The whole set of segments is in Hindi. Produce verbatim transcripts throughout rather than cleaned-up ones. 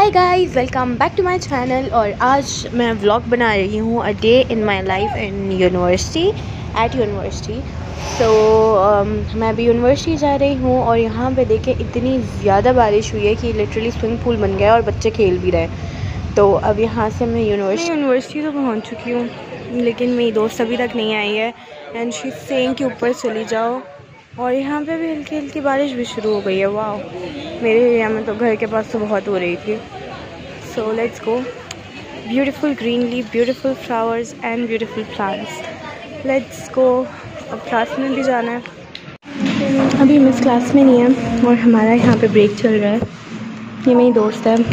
Hi guys, welcome back to my channel. और आज मैं व्लॉग बना रही हूँ a day in my life in university at university. So मैं अभी यूनिवर्सिटी जा रही हूँ और यहाँ पे देखें इतनी ज़्यादा बारिश हुई है कि लिटरली स्विमिंग पूल बन गया है और बच्चे खेल भी रहे हैं। तो अब यहाँ से मैं यूनिवर्सिटी यूनिवर्सिटी तो पहुँच चुकी हूँ, लेकिन मेरी दोस्त अभी तक नहीं आई है एंड शी सेइंग कि ऊपर चली जाओ। और यहाँ पे भी हल्की हल्की बारिश भी शुरू हो गई है। वाह, मेरे एरिया में तो घर के पास तो बहुत हो रही थी। So let's go. Beautiful greenery, beautiful flowers and beautiful plants. Let's go. अब क्लास में भी जाना है। अभी मिस क्लास में नहीं है और हमारा यहाँ पे ब्रेक चल रहा है। ये मेरी दोस्त है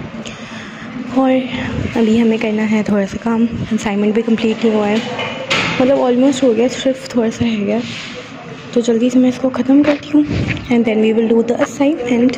और अभी हमें करना है थोड़ा सा काम। असाइनमेंट भी कंप्लीट नहीं हुआ है, मतलब ऑलमोस्ट हो गया, सिर्फ थोड़ा सा है गया। तो जल्दी से मैं इसको ख़त्म करती हूँ and then we will do the assignment.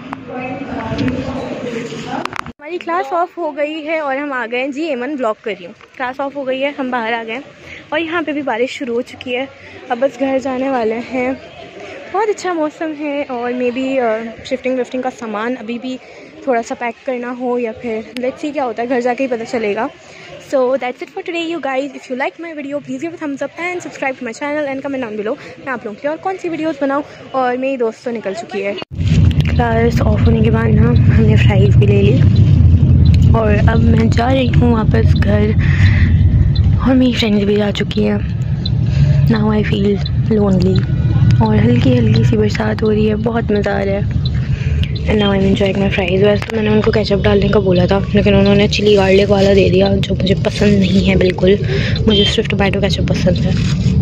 हमारी क्लास ऑफ हो गई है और हम आ गए हैं। जी एमन ब्लॉग कर रही हूँ। क्लास ऑफ हो गई है, हम बाहर आ गए और यहाँ पे भी बारिश शुरू हो चुकी है। अब बस घर जाने वाले हैं। बहुत अच्छा मौसम है और मे बी शिफ्टिंग विफ्टिंग का सामान अभी भी थोड़ा सा पैक करना हो या फिर लेट्स सी क्या होता है, घर जाके ही पता चलेगा। So that's it for today you guys. If you like my video please give a thumbs up and subscribe to my channel and comment down below मैं आप लोगों के और कौन सी वीडियोस बनाऊँ। और मेरी दोस्त तो निकल चुकी है। क्लास ऑफ होने के बाद ना हमने फ्राइज़ भी ले ली और अब मैं जा रही हूँ वापस घर और मेरी फ्रेंड्स भी जा चुकी हैं। नाउ आई फील लोनली और हल्की हल्की सी बरसात हो रही है, बहुत मज़ा आ रहा है। And now I am enjoying my fries. वैसे तो मैंने उनको केचप डालने का बोला था, लेकिन उन्होंने चिली गार्लिक वाला दे दिया जो मुझे पसंद नहीं है बिल्कुल। मुझे सिर्फ टोमेटो केचप पसंद है।